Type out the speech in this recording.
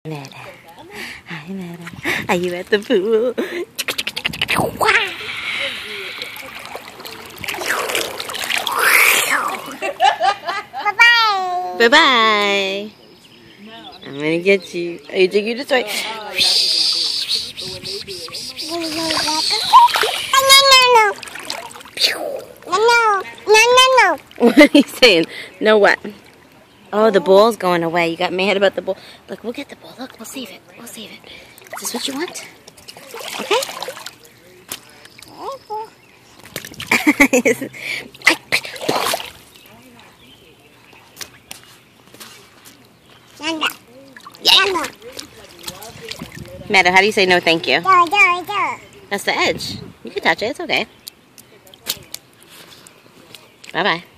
Meadow. Hi, Meadow. Are you at the pool? Bye-bye. Bye-bye. I'm gonna get you. Are you taking this way? No. What are you saying? No what? Oh, the ball's going away. You got mad about the ball. Look, we'll get the ball. Look, we'll save it. We'll save it. Is this what you want? Okay? Meadow, how do you say no thank you? That's the edge. You can touch it. It's okay. Bye-bye.